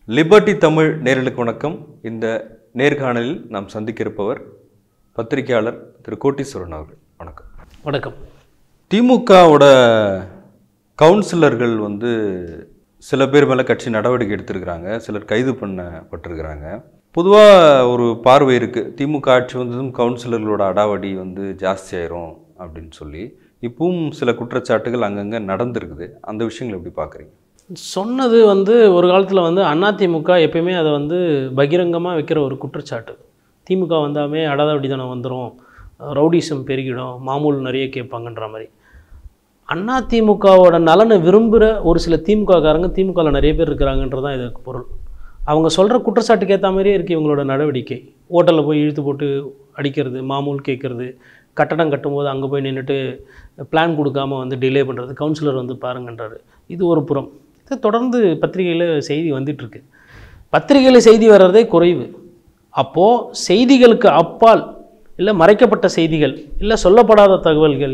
Liberty Tamil நேயர்களுக்கு வணக்கம். இந்த நேர்காணலில் நாம் சந்திக்க இருப்பவர் பத்திரிகையாளர் திரு கோட்டீஸ்வரன் அவர்கள். வணக்கம். வணக்கம். திமுகவோட கவுன்சிலர்கள் சில பேர் மேலே கட்சி நடவடிக்கை எடுத்திருக்கிறாங்க, சிலர் கைது பண்ணப்பட்டிருக்கிறாங்க. பொதுவாக ஒரு பார்வை இருக்குது, திமுக ஆட்சி வந்ததும் கவுன்சிலர்களோட அடாவடி ஜாஸ்தி ஆயிரும் அப்படின்னு சொல்லி. இப்பவும் சில குற்றச்சாட்டுகள் அங்கங்கே நடந்திருக்குது. அந்த விஷயங்களை எப்படி பார்க்குறீங்க? சொன்னது ஒரு காலத்தில் அதிமுக எப்பயுமே அதை பகிரங்கமாக வைக்கிற ஒரு குற்றச்சாட்டு. திமுக வந்தாமே அடாவடி தானே வந்துடும், ரவுடிசம் பெருகிடும், மாமூல் நிறைய கேட்பாங்கன்ற மாதிரி. அதிமுகவோட நலனை விரும்புகிற ஒரு சில திமுககாரங்க திமுகவில் நிறைய பேர் இருக்கிறாங்கன்றதான் இதுக்கு பொருள். அவங்க சொல்கிற குற்றச்சாட்டுக்கு ஏற்ற மாதிரியே இருக்குது இவங்களோட நடவடிக்கை. ஹோட்டலில் போய் இழுத்து போட்டு அடிக்கிறது, மாமூல் கேட்குறது, கட்டடம் கட்டும்போது அங்கே போய் நின்றுட்டு பிளான் கொடுக்காமல் டிலே பண்ணுறது, கவுன்சிலர் பாருங்கன்றாரு. இது ஒரு புறம். இது தொடர்ந்து பத்திரிகையில் செய்தி வந்துட்டுருக்கு. பத்திரிகையில் செய்தி வர்றதே குறைவு. அப்போது செய்திகளுக்கு அப்பால் இல்லை மறைக்கப்பட்ட செய்திகள் இல்லை சொல்லப்படாத தகவல்கள்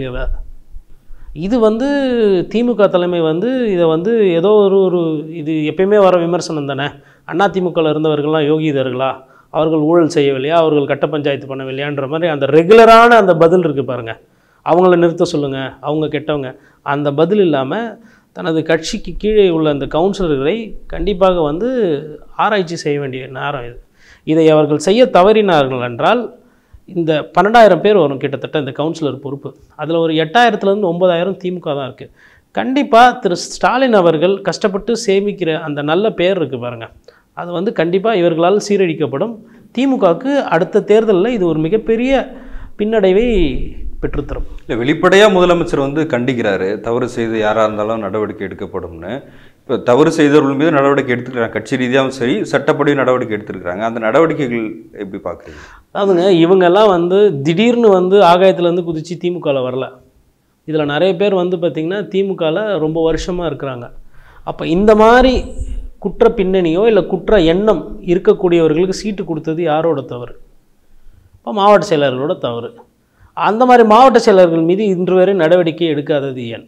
இது திமுக தலைமை இதை ஏதோ ஒரு இது எப்பயுமே வர விமர்சனம் தானே. அதிமுகவில் இருந்தவர்கள்லாம் யோகிதர்களா, அவர்கள் ஊழல் செய்யவில்லையா, அவர்கள் கட்ட பஞ்சாயத்து பண்ணவில்லையான்ற மாதிரி அந்த ரெகுலரான அந்த பதில் இருக்குது பாருங்கள். அவங்கள நிறுத்த சொல்லுங்கள், அவங்க கெட்டவங்க, அந்த பதில் இல்லாமல் தனது கட்சிக்கு கீழே உள்ள அந்த கவுன்சிலர்களை கண்டிப்பாக ஆராய்ச்சி செய்ய வேண்டிய நேரம் இது. இதை அவர்கள் செய்ய தவறினார்கள் என்றால் இந்த 12,000 பேர் வரும் கிட்டத்தட்ட இந்த கவுன்சிலர் பொறுப்பு. அதில் ஒரு 8,000லேருந்து 9,000 திமுக தான் இருக்குது. கண்டிப்பாக திரு ஸ்டாலின் அவர்கள் கஷ்டப்பட்டு சேமிக்கிற அந்த நல்ல பேர் இருக்குது பாருங்கள், அது கண்டிப்பாக இவர்களால் சீரழிக்கப்படும். திமுகவுக்கு அடுத்த தேர்தலில் இது ஒரு மிகப்பெரிய பின்னடைவை பெற்றுத்தரும். இல்லை, வெளிப்படையாக முதலமைச்சர் கண்டிக்கிறாரு, தவறு செய்து யாராக இருந்தாலும் நடவடிக்கை எடுக்கப்படும்னு. இப்போ தவறு செய்தவர்கள் மீது நடவடிக்கை எடுத்துக்கிறாங்க, கட்சி ரீதியாகவும் சரி சட்டப்படி நடவடிக்கை எடுத்துருக்காங்க. அந்த நடவடிக்கைகள் எப்படி பார்க்குறீங்க? அதாவதுங்க, இவங்கெல்லாம் திடீர்னு ஆகாயத்துலேருந்து குதித்து திமுகவில் வரல. இதில் நிறைய பேர் பார்த்திங்கன்னா திமுகவில் ரொம்ப வருஷமாக இருக்கிறாங்க. அப்போ இந்த மாதிரி குற்ற பின்னணியோ இல்லை குற்ற எண்ணம் இருக்கக்கூடியவர்களுக்கு சீட்டு கொடுத்தது யாரோட தவறு? இப்போ மாவட்ட செயலர்களோட தவறு. அந்த மாதிரி மாவட்ட செயலர்கள் மீது இன்று வரை நடவடிக்கை எடுக்காதது ஏன்?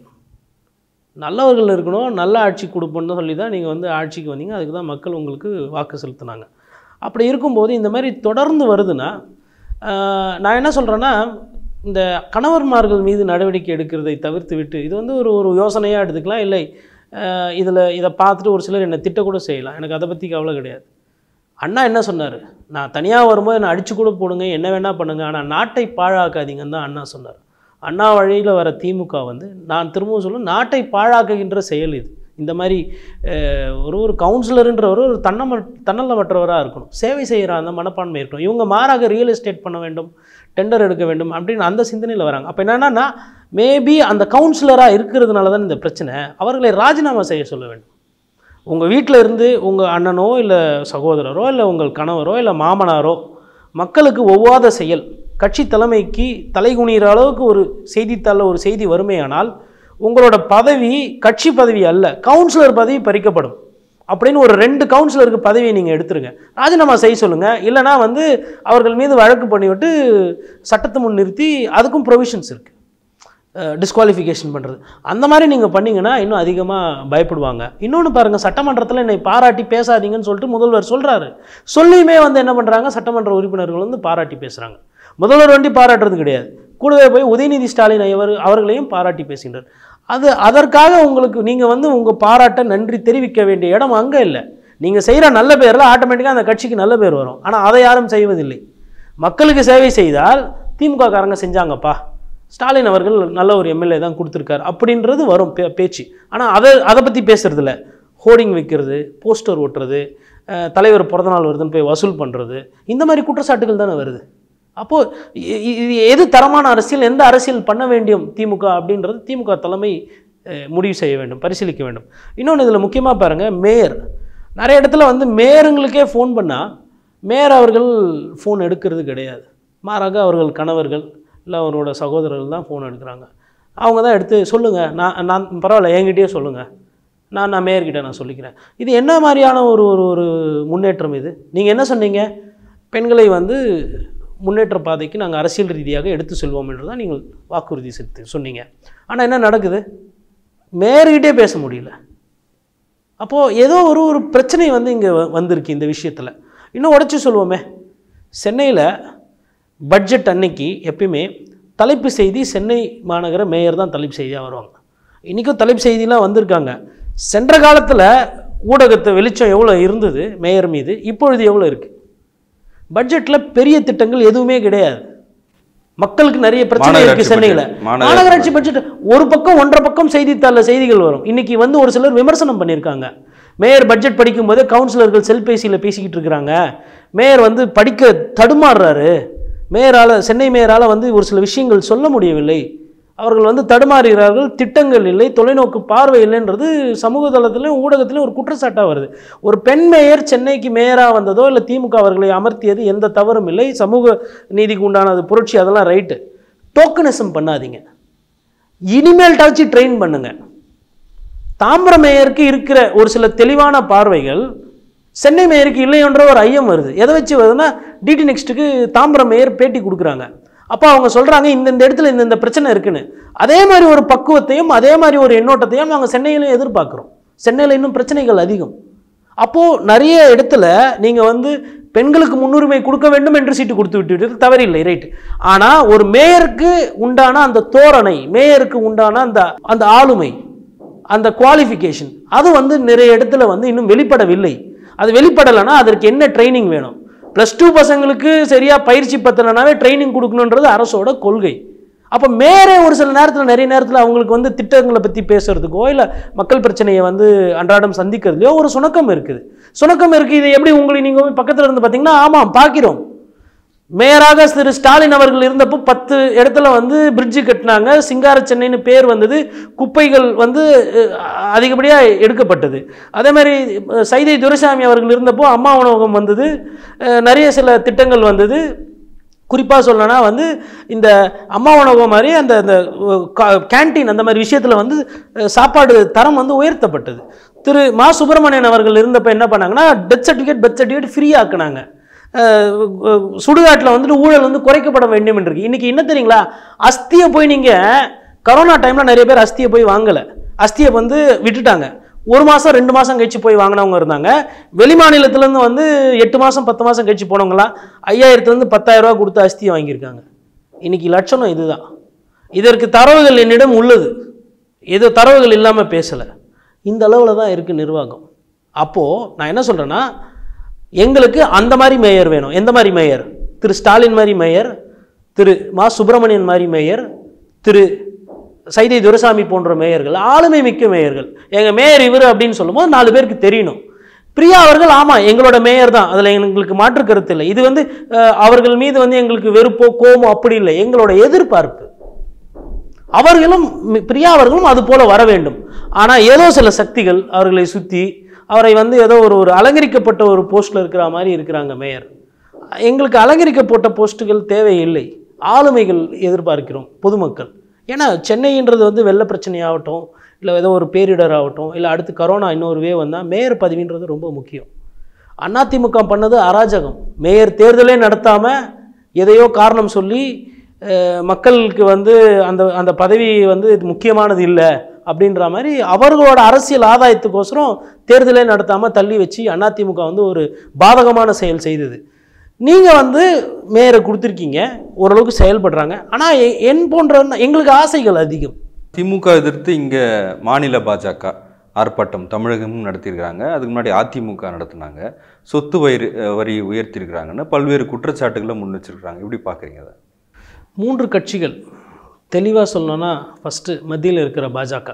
நல்லவர்கள் இருக்கணும், நல்ல ஆட்சி கொடுப்போன்னு சொல்லி தான் நீங்கள் ஆட்சிக்கு வந்தீங்க, அதுக்கு தான் மக்கள் உங்களுக்கு வாக்கு செலுத்தினாங்க. அப்படி இருக்கும்போது இந்த மாதிரி தொடர்ந்து வருதுன்னா, நான் என்ன சொல்கிறேன்னா, இந்த கணவன்மார்கள் மீது நடவடிக்கை எடுக்கிறதை தவிர்த்து விட்டு இது ஒரு யோசனையாக எடுத்துக்கலாம். இல்லை இதை பார்த்துட்டு ஒரு சிலர் என்னை திட்டக்கூட செய்யலாம், எனக்கு அதை பற்றி கவலை கிடையாது. அண்ணா என்ன சொன்னார்? நான் தனியாக வரும்போது என்னை அடித்து கூட போடுங்க, என்ன வேணால் பண்ணுங்கள், ஆனால் நாட்டை பாழாக்காதீங்கன்னு தான் அண்ணா சொன்னார். அண்ணா வழியில் வர திமுக நான் திரும்பவும் சொல்லுவேன், நாட்டை பாழாக்குகின்ற செயல் இது. இந்த மாதிரி ஒரு கவுன்சிலருன்றவர் ஒரு தன்னலமற்றவராக இருக்கணும், சேவை செய்கிற அந்த மனப்பான்மை இருக்கணும். இவங்க மாறாக ரியல் எஸ்டேட் பண்ண வேண்டும், டெண்டர் எடுக்க வேண்டும் அப்படின்னு அந்த சிந்தனையில் வராங்க. அப்போ என்னென்னா, மேபி அந்த கவுன்சிலராக இருக்கிறதுனால தான் இந்த பிரச்சனை. அவர்களை ராஜினாமா செய்ய சொல்ல வேண்டும். உங்கள் வீட்டில் இருந்து உங்கள் அண்ணனோ இல்லை சகோதரரோ இல்லை உங்கள் கணவரோ இல்லை மாமனாரோ மக்களுக்கு ஒவ்வாத செயல், கட்சி தலைமைக்கு தலைகுனிகிற அளவுக்கு ஒரு செய்தித்தாளில் ஒரு செய்தி வறுமையானால் உங்களோட பதவி கட்சி பதவி அல்ல, கவுன்சிலர் பதவி பறிக்கப்படும். அப்படின்னு ஒரு 2 கவுன்சிலருக்கு பதவியை நீங்கள் எடுத்துருங்க, ராஜினாமா செய்ய சொல்லுங்கள். இல்லைனா அவர்கள் மீது வழக்கு பண்ணிவிட்டு சட்டத்தை முன் நிறுத்தி அதுக்கும் ப்ரொவிஷன்ஸ் இருக்குது, டிஸ்குவாலிஃபிகேஷன் பண்ணுறது. அந்த மாதிரி நீங்கள் பண்ணிங்கன்னா இன்னும் அதிகமாக பயப்படுவாங்க. இன்னொன்று பாருங்கள், சட்டமன்றத்தில் என்னை பாராட்டி பேசாதீங்கன்னு சொல்லிட்டு முதல்வர் சொல்கிறாரு. சொல்லியுமே என்ன பண்ணுறாங்க, சட்டமன்ற உறுப்பினர்கள் பாராட்டி பேசுகிறாங்க. முதல்வர் பாராட்டுறது கிடையாது, கூடவே போய் உதயநிதி ஸ்டாலின் அவர்களையும் பாராட்டி பேசுகின்றார். அதற்காக உங்களுக்கு நீங்கள் உங்கள் பாராட்ட நன்றி தெரிவிக்க வேண்டிய இடம் அங்கே இல்லை. நீங்கள் செய்கிற நல்ல பேரில் ஆட்டோமேட்டிக்காக அந்த கட்சிக்கு நல்ல பேர் வரும். ஆனால் அதை யாரும் செய்வதில்லை. மக்களுக்கு சேவை செய்தால் திமுக காரங்க செஞ்சாங்கப்பா, ஸ்டாலின் அவர்கள் நல்ல ஒரு எம்எல்ஏ தான் கொடுத்துருக்காரு அப்படின்றது வரும் பேச்சு. ஆனால் அதை பற்றி பேசுகிறதில்ல. ஹோர்டிங் வைக்கிறது, போஸ்டர் ஓட்டுறது, தலைவர் பிறந்தநாள் வருதுன்னு போய் வசூல் பண்ணுறது, இந்த மாதிரி குற்றச்சாட்டுகள் தானே வருது. அப்போது இது எது தரமான அரசியல், எந்த அரசியல் பண்ண வேண்டும் திமுக அப்படின்றது திமுக தலைமை முடிவு செய்ய வேண்டும், பரிசீலிக்க வேண்டும். இன்னொன்று இதில் முக்கியமாக பாருங்கள், மேயர் நிறைய இடத்துல மேயருங்களுக்கே ஃபோன் பண்ணால் மேயர் அவர்கள் ஃபோன் எடுக்கிறது கிடையாது. மாறாக அவர்கள் கணவர்கள் இல்லை அவரோட சகோதரர்கள் தான் ஃபோன் எடுக்கிறாங்க. அவங்க தான் எடுத்து சொல்லுங்கள், நான் பரவாயில்ல என்கிட்டயே சொல்லுங்கள், நான் மேயர்கிட்ட நான் சொல்லிக்கிறேன். இது என்ன மாதிரியான ஒரு ஒரு முன்னேற்றம் இது? நீங்கள் என்ன சொன்னீங்க, பெண்களை முன்னேற்ற பாதைக்கு நாங்கள் அரசியல் ரீதியாக எடுத்து செல்வோம் என்று தான் நீங்கள் வாக்குறுதி சொன்னீங்க. ஆனால் என்ன நடக்குது? மேயர்கிட்டே பேச முடியல. அப்போது ஏதோ ஒரு பிரச்சனை வந்து இங்கே வந்திருக்கு இந்த விஷயத்தில். இன்னும் உடச்சி சொல்லுவோமே, சென்னையில் பட்ஜெட் அன்னைக்கு எப்பயுமே தலைப்பு செய்தி சென்னை மாநகர மேயர் தான் தலைப்பு செய்தியாக வருவாங்க. இன்றைக்கும் தலைப்பு செய்திலாம் வந்திருக்காங்க. சென்ற காலத்தில் ஊடகத்தை வெளிச்சம் எவ்வளோ இருந்தது மேயர் மீது, இப்பொழுது எவ்வளோ இருக்குது? பட்ஜெட்டில் பெரிய திட்டங்கள் எதுவுமே கிடையாது. மக்களுக்கு நிறைய பிரச்சனை இருக்குது சென்னையில். மாநகராட்சி பட்ஜெட் ஒரு பக்கம் 1.5 பக்கம் செய்தித்தாளில் செய்திகள் வரும். இன்றைக்கி வந்து ஒரு சிலர் விமர்சனம் பண்ணியிருக்காங்க. மேயர் பட்ஜெட் படிக்கும்போதே கவுன்சிலர்கள் செல்பேசியில் பேசிக்கிட்டு இருக்கிறாங்க, மேயர் வந்து படிக்க தடுமாறுறாரு, சென்னை மேயரால் வந்து ஒரு சில விஷயங்கள் சொல்ல முடியவில்லை, அவர்கள் வந்து தடுமாறுகிறார்கள், திட்டங்கள் இல்லை, தொலைநோக்கு பார்வை இல்லைன்றது சமூக தளத்திலையும் ஊடகத்திலையும் ஒரு குற்றச்சாட்டாக வருது. ஒரு பெண் மேயர் சென்னைக்கு மேயராக வந்ததோ இல்லை திமுக அவர்களை அமர்த்தியது எந்த தவறும் இல்லை, சமூக நீதிக்கு உண்டானது புரட்சி, அதெல்லாம் ரைட்டு. டோக்கனிசம் பண்ணாதீங்க, இனிமேல்ட்டாச்சு ட்ரெயின் பண்ணுங்க. தாம்பரம் மேயருக்கு இருக்கிற ஒரு சில தெளிவான பார்வைகள் சென்னை மேயருக்கு இல்லையன்ற ஒரு ஐயம் வருது. எதை வச்சு வருதுன்னா, டிடி நெக்ஸ்ட்டுக்கு தாம்பரம் மேயர் பேட்டி கொடுக்குறாங்க. அப்போ அவங்க சொல்கிறாங்க இந்த இடத்துல இந்த பிரச்சனை இருக்குன்னு. அதே மாதிரி ஒரு பக்குவத்தையும் அதே மாதிரி ஒரு எண்ணோட்டத்தையும் நாங்கள் சென்னையிலையும் எதிர்பார்க்குறோம். சென்னையில் இன்னும் பிரச்சனைகள் அதிகம். அப்போது நிறைய இடத்துல நீங்கள் வந்து பெண்களுக்கு முன்னுரிமை கொடுக்க வேண்டும் என்று சீட்டு கொடுத்து விட்டு தவறில்லை, ரைட். ஆனால் ஒரு மேயருக்கு உண்டான அந்த தோரணை, மேயருக்கு உண்டான அந்த ஆளுமை, அந்த குவாலிஃபிகேஷன், அது வந்து நிறைய இடத்துல வந்து இன்னும் வெளிப்படவில்லை. அது வெளிப்படலைன்னா அதற்கு என்ன ட்ரைனிங் வேணும்? +2 பசங்களுக்கு சரியாக பயிற்சி பத்தலைனாவே ட்ரைனிங் கொடுக்கணுன்றது அரசோட கொள்கை. அப்போ மேயரே ஒரு சில நேரத்தில் நிறைய நேரத்தில் அவங்களுக்கு வந்து திட்டங்களை பற்றி பேசுறதுக்கோ இல்லை மக்கள் பிரச்சனையை வந்து அன்றாடம் சந்திக்கிறதுலையோ ஒரு சுணக்கம் இருக்குது. இதை எப்படி உங்களை நீங்கள் பக்கத்தில் இருந்து பார்த்தீங்கன்னா, ஆமாம் பார்க்கிறோம். மேயராக திரு ஸ்டாலின் அவர்கள் இருந்தப்போ 10 இடத்துல வந்து பிரிட்ஜு கட்டினாங்க, சிங்கார சென்னைன்னு பேர் வந்தது, குப்பைகள் வந்து அதிகப்படியாக எடுக்கப்பட்டது. அதே மாதிரி சைதை துரைசாமி அவர்கள் இருந்தப்போ அம்மா உணவகம் வந்தது, நிறைய சில திட்டங்கள் வந்தது. குறிப்பாக சொல்லனா வந்து இந்த அம்மா உணவகம் மாதிரி அந்த கேன்டீன் அந்த மாதிரி விஷயத்தில் வந்து சாப்பாடு தரம் வந்து உயர்த்தப்பட்டது. திரு மா சுப்பிரமணியன் அவர்கள் இருந்தப்போ என்ன பண்ணாங்கன்னா, டெத் சர்டிஃபிகேட் ஃப்ரீ ஆக்குனாங்க. சுடுகாட்டில் வந்துட்டு ஊழல் வந்து குறைக்கப்பட வேண்டும் என்று இருக்கு. இன்றைக்கி என்ன தெரியுங்களா, அஸ்தியை போய் நீங்கள் கரோனா டைமில் நிறைய பேர் அஸ்தியை போய் வாங்கலை, அஸ்தியை வந்து விட்டுட்டாங்க. 1 மாதம் 2 மாதம் கழிச்சு போய் வாங்கினவங்க இருந்தாங்க. வெளி மாநிலத்திலேருந்து வந்து 8 மாதம் 10 மாதம் கழிச்சு போனவங்களாம் 5000 10,000 ரூபா கொடுத்து அஸ்தியை வாங்கியிருக்காங்க. இன்றைக்கி லட்சணம் இதுதான். இதற்கு தரவுகள் என்னிடம் உள்ளது, ஏதோ தரவுகள் இல்லாமல் பேசலை. இந்த அளவில் தான் இருக்குது நிர்வாகம். அப்போது நான் என்ன சொல்கிறேன்னா, எங்களுக்கு அந்த மாதிரி மேயர் வேணும். எந்த மாதிரி மேயர்? திரு ஸ்டாலின் மாதிரி மேயர், திரு மா சுப்பிரமணியன் மாதிரி மேயர், திரு சைதை துரைசாமி போன்ற மேயர்கள், ஆளுமை மிக்க மேயர்கள். எங்கள் மேயர் இவர் அப்படின்னு சொல்லும்போது 4 பேருக்கு தெரியணும். பிரியா அவர்கள் ஆமாம் எங்களோட மேயர் தான், அதில் எங்களுக்கு மாற்று கருத்து இல்லை. இது வந்து அவர்கள் மீது வந்து எங்களுக்கு வெறுப்போ கோமோ அப்படி இல்லை, எங்களோட எதிர்பார்ப்பு. அவர்களும் பிரியா அவர்களும் அது போல வர வேண்டும். ஆனால் ஏதோ சில சக்திகள் அவர்களை சுற்றி அவரை வந்து ஏதோ ஒரு அலங்கரிக்கப்பட்ட ஒரு போஸ்ட்டில் இருக்கிற மாதிரி இருக்கிறாங்க மேயர். எங்களுக்கு அலங்கரிக்கப்பட்ட போஸ்ட்டுகள் தேவையில்லை, ஆளுமைகள் எதிர்பார்க்கிறோம் பொதுமக்கள். ஏன்னா சென்னைன்றது வந்து வெள்ள பிரச்சனையாகட்டும், இல்லை ஏதோ ஒரு பேரிடர் ஆகட்டும், இல்லை அடுத்து கரோனா இன்னொரு வே வந்தால் மேயர் பதவின்றது ரொம்ப முக்கியம். அதிமுக பண்ணது அராஜகம். மேயர் தேர்தலே நடத்தாமல் எதையோ காரணம் சொல்லி மக்களுக்கு வந்து அந்த பதவி வந்து முக்கியமானது இல்லை அப்படின்ற மாதிரி அவர்களோட அரசியல் ஆதாயத்துக்கோசரம் தேர்தலே நடத்தாமல் தள்ளி வச்சு அதிமுக வந்து ஒரு பாதகமான செயல் செய்தது. நீங்கள் வந்து மேயரை கொடுத்துருக்கீங்க, ஓரளவுக்கு செயல்படுறாங்க. ஆனால் என் போன்ற எங்களுக்கு ஆசைகள் அதிகம். திமுக எதிர்த்து இங்கே மாநில பாஜக ஆர்ப்பாட்டம் தமிழகமும் நடத்தியிருக்கிறாங்க. அதுக்கு முன்னாடி அதிமுக நடத்தினாங்க. சொத்து வரி உயர்த்தியிருக்கிறாங்கன்னு பல்வேறு குற்றச்சாட்டுகளை முன் வச்சிருக்கிறாங்க. எப்படி பார்க்குறீங்க அதை? 3 கட்சிகள் தெளிவாக சொல்லணும்னா, ஃபஸ்ட்டு மத்தியில் இருக்கிற பாஜக,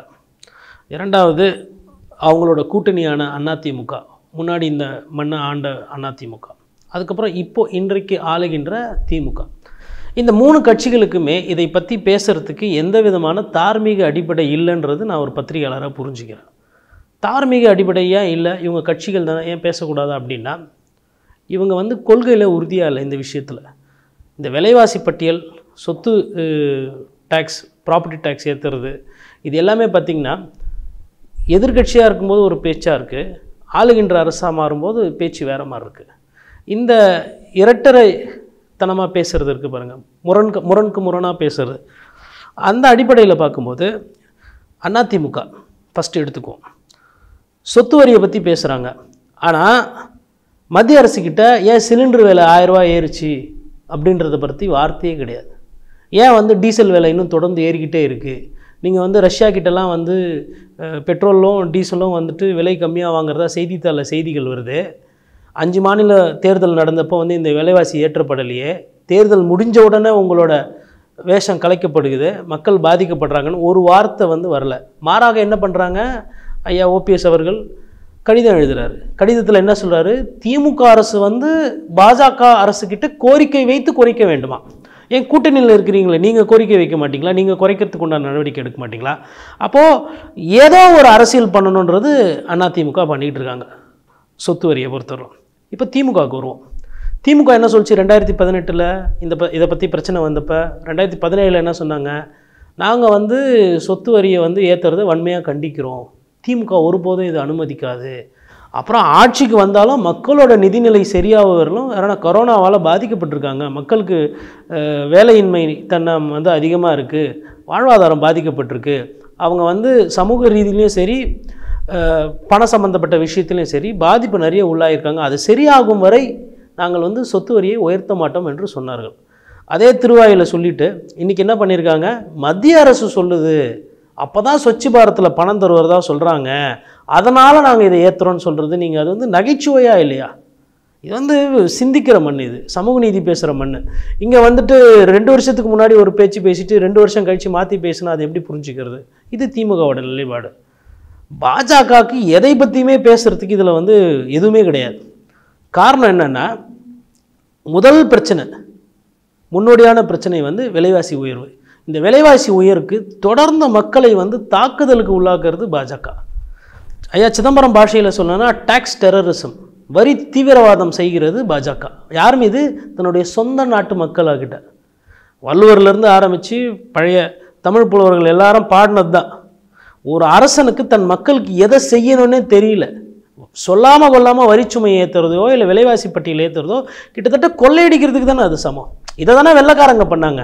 2வது அவங்களோட கூட்டணியான அதிமுக, முன்னாடி இந்த மண்ணை ஆண்ட அதிமுக, அதுக்கப்புறம் இன்றைக்கு ஆளுகின்ற திமுக. இந்த 3 கட்சிகளுக்குமே இதை பற்றி பேசுகிறதுக்கு எந்த விதமான தார்மீக அடிப்படை இல்லைன்றது நான் ஒரு பத்திரிகையாளராக புரிஞ்சுக்கிறேன். தார்மீக அடிப்படையாக இல்லை, இவங்க கட்சிகள் தானே ஏன் பேசக்கூடாது அப்படின்னா, இவங்க வந்து கொள்கையில் உறுதியாக இல்லை. இந்த விஷயத்தில் இந்த விலைவாசி பட்டியல், சொத்து டேக்ஸ், ப்ராப்பர்ட்டி டேக்ஸ் ஏற்றுறது, இது எல்லாமே பார்த்திங்கன்னா எதிர்கட்சியாக இருக்கும்போது ஒரு பேச்சாக இருக்குது, ஆளுகின்ற அரசாக மாறும்போது பேச்சு வேறு மாதிரி இருக்குது. இந்த இரட்டரை தனமாக பேசுகிறது இருக்குது பாருங்கள், முரணுக்கு முரணாக பேசுகிறது. அந்த அடிப்படையில் பார்க்கும்போது அதிமுக ஃபஸ்ட்டு எடுத்துக்குவோம். சொத்து வரியை பற்றி பேசுகிறாங்க. ஆனால் மத்திய அரசுக்கிட்ட ஏன் சிலிண்டர் விலை 1000 ரூபா ஏறிச்சு அப்படின்றத பற்றி வார்த்தையே கிடையாது. ஏன் வந்து டீசல் விலை இன்னும் தொடர்ந்து ஏறிக்கிட்டே இருக்குது? நீங்கள் வந்து ரஷ்யா கிட்டலாம் வந்து பெட்ரோலும் டீசலும் வந்துட்டு விலை கம்மியாக வாங்குறதா செய்தித்தாளில் செய்திகள் வருது. 5 மாநில தேர்தல் நடந்தப்போ வந்து இந்த விலைவாசி ஏற்றப்படலையே, தேர்தல் முடிஞ்ச உடனே உங்களோட வேஷம் கலைக்கப்படுகிறது, மக்கள் பாதிக்கப்படுறாங்கன்னு ஒரு வார்த்தை வந்து வரல. மாறாக என்ன பண்ணுறாங்க, ஐயா ஓபிஎஸ் அவர்கள் கடிதம் எழுதுகிறாரு. கடிதத்தில் என்ன சொல்கிறாரு, திமுக அரசு வந்து பாஜக அரசுக்கிட்ட கோரிக்கை வைத்து குறைக்க வேண்டுமா? ஏன் கூட்டணியில் இருக்கிறீங்களே, நீங்கள் கோரிக்கை வைக்க மாட்டிங்களா? நீங்கள் குறைக்கிறதுக்கு உண்டான நடவடிக்கை எடுக்க மாட்டிங்களா? அப்போது ஏதோ ஒரு அரசியல் பண்ணணுன்றது அதிமுக பண்ணிகிட்டு இருக்காங்க சொத்து வரியை பொறுத்தவரை. இப்போ திமுகவுக்கு வருவோம். திமுக என்ன சொல்லிச்சு 2018 இதை பற்றி பிரச்சனை வந்தப்போ? 2017 என்ன சொன்னாங்க, நாங்கள் வந்து சொத்து வரியை வந்து ஏற்றுறதை வன்மையாக கண்டிக்கிறோம், திமுக ஒருபோதும் இதை அனுமதிக்காது. அப்புறம் ஆட்சிக்கு வந்தாலும் மக்களோட நிதிநிலை சரியாக வரலும். ஏன்னா கொரோனாவால் பாதிக்கப்பட்டிருக்காங்க, மக்களுக்கு வேலையின்மை தன்னம் வந்து அதிகமாக இருக்குது, வாழ்வாதாரம் பாதிக்கப்பட்டிருக்கு, அவங்க வந்து சமூக ரீதியிலையும் சரி பண சம்பந்தப்பட்ட விஷயத்துலையும் சரி பாதிப்பு நிறைய உள்ளாயிருக்காங்க, அது சரியாகும் வரை நாங்கள் வந்து சொத்து வரியை உயர்த்த மாட்டோம் என்று சொன்னார்கள். அதே திருவாயில் சொல்லிவிட்டு இன்றைக்கி என்ன பண்ணியிருக்காங்க, மத்திய அரசு சொல்லுது, அப்போ தான் ஸ்வச் பாரத்தில் பணம் தருவதா சொல்கிறாங்க, அதனால் நாங்கள் இதை ஏற்றுறோன்னு சொல்கிறது. நீங்கள் அது வந்து நகைச்சுவையாக இல்லையா? இது வந்து சிந்திக்கிற மண், இது சமூக நீதி பேசுகிற மண். இங்கே வந்துட்டு 2 வருஷத்துக்கு முன்னாடி ஒரு பேச்சு பேசிட்டு 2 வருஷம் கழித்து மாற்றி பேசினா அது எப்படி புரிஞ்சுக்கிறது? இது திமுகவோட நிலைப்பாடு. பாஜகவுக்கு எதை பற்றியுமே பேசுகிறதுக்கு இதில் வந்து எதுவுமே கிடையாது. காரணம் என்னென்னா, முதல் பிரச்சனை, முன்னோடியான பிரச்சனை வந்து விலைவாசி உயர்வு. இந்த விலைவாசி உயர்வுக்கு தொடர்ந்த மக்களை வந்து தாக்குதலுக்கு உள்ளாக்குறது பாஜக. ஐயா சிதம்பரம் பாஷையில் சொன்னோன்னா டாக்ஸ் டெரரிசம், வரி தீவிரவாதம் செய்கிறது பாஜக. யார் மீது? தன்னுடைய சொந்த நாட்டு மக்களாகிட்ட. வள்ளுவர்லேருந்து ஆரம்பித்து பழைய தமிழ் புலவர்கள் எல்லாரும் பாடினது தான். ஒரு அரசனுக்கு தன் மக்களுக்கு எதை செய்யணும்னே தெரியல, சொல்லாமல் கொள்ளாமல் வரிச்சுமையை ஏற்றுறதோ இல்லை விலைவாசி பட்டியல் ஏற்றுறதோ கிட்டத்தட்ட கொள்ளையடிக்கிறதுக்கு தானே அது சமம். இதை தானே வெள்ளைக்காரங்க பண்ணாங்க.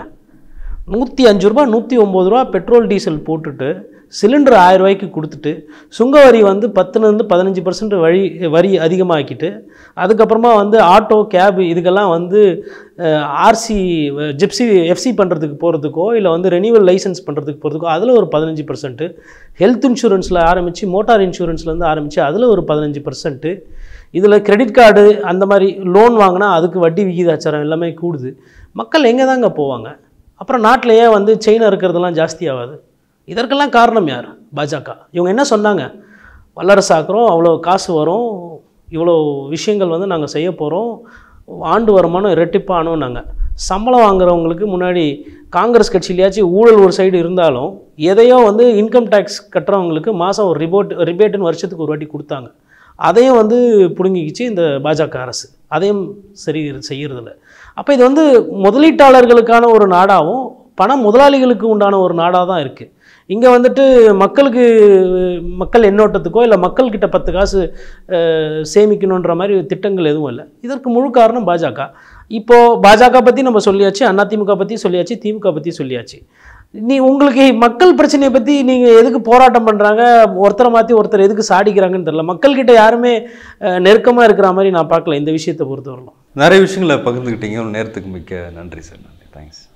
105 ரூபா 109 ரூபா பெட்ரோல் டீசல் போட்டுட்டு சிலிண்டர் 1000 ரூபாய்க்கு கொடுத்துட்டு சுங்க வரி வந்து 10லேருந்து 15% வரி அதிகமாக்கிட்டு அதுக்கப்புறமா வந்து ஆட்டோ கேபு இதுக்கெல்லாம் வந்து ஆர்சி ஜிப்சி எஃப்சி பண்ணுறதுக்கு போகிறதுக்கோ இல்லை வந்து ரெனிவல் லைசன்ஸ் பண்ணுறதுக்கு போகிறதுக்கோ அதில் ஒரு 15%, ஹெல்த் இன்சூரன்ஸில் ஆரம்பித்து மோட்டார் இன்சூரன்ஸ்லேருந்து ஆரம்பித்து அதில் ஒரு 15%, இதில் கிரெடிட் கார்டு அந்த மாதிரி லோன் வாங்கினா அதுக்கு வட்டி விகிதாச்சாரம் எல்லாமே கூடுது. மக்கள் எங்கே தாங்க போவாங்க? அப்புறம் நாட்டில் ஏன் வந்து செயின் இருக்கிறதெல்லாம் ஜாஸ்தி ஆகாது? இதற்கெல்லாம் காரணம் யார்? பாஜக. இவங்க என்ன சொன்னாங்க, வல்லரசாக்குறோம், அவ்வளோ காசு வரும், இவ்வளோ விஷயங்கள் வந்து நாங்கள் செய்ய போகிறோம், ஆண்டு வருமானம் இரட்டிப்பானோம். நாங்கள் சம்பளம் வாங்குறவங்களுக்கு முன்னாடி காங்கிரஸ் கட்சியிலேயாச்சும் ஊழல் ஒரு சைடு இருந்தாலும் எதையோ வந்து இன்கம் டேக்ஸ் கட்டுறவங்களுக்கு மாதம் ஒரு ரிபேட்டுன்னு வருஷத்துக்கு ஒரு வாட்டி கொடுத்தாங்க. அதையும் வந்து பிடுங்கிக்கிச்சு இந்த பாஜக அரசு, அதையும் சரி செய்கிறதில்ல. அப்போ இது வந்து முதலீட்டாளர்களுக்கான ஒரு நாடாகவும் பண முதலாளிகளுக்கு உண்டான ஒரு நாடாக தான் இருக்குது. இங்கே வந்துட்டு மக்கள் எண்ணோட்டத்துக்கோ இல்லை மக்கள்கிட்ட 10 காசு சேமிக்கணுன்ற மாதிரி திட்டங்கள் எதுவும் இல்லை. இதற்கு முழு காரணம் பாஜக. இப்போது பாஜக பற்றி நம்ம சொல்லியாச்சு, அதிமுக பற்றி சொல்லியாச்சு, திமுக பற்றி சொல்லியாச்சு. உங்களுக்கு மக்கள் பிரச்சனையை பற்றி நீங்கள் எதுக்கு போராட்டம் பண்ணுறாங்க, ஒருத்தரை மாற்றி ஒருத்தர் எதுக்கு சாடிக்கிறாங்கன்னு தெரியல. மக்கள்கிட்ட யாருமே நெருக்கமாக இருக்கிற மாதிரி நான் பார்க்கல இந்த விஷயத்தை பொறுத்தவரைக்கும். நிறைய விஷயங்களை பகிர்ந்துக்கிட்டீங்க. நேரத்துக்கு மிக்க நன்றி சார். நன்றி, தேங்க்ஸ்.